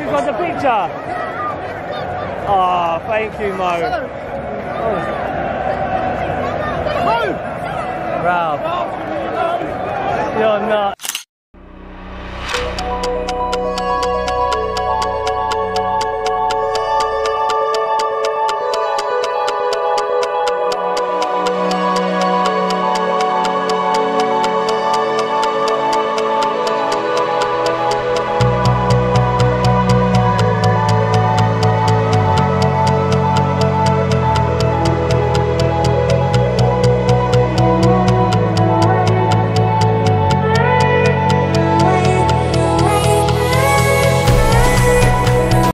You've got the picture. Oh, thank you, Mo. Oh. Ralph, you're not.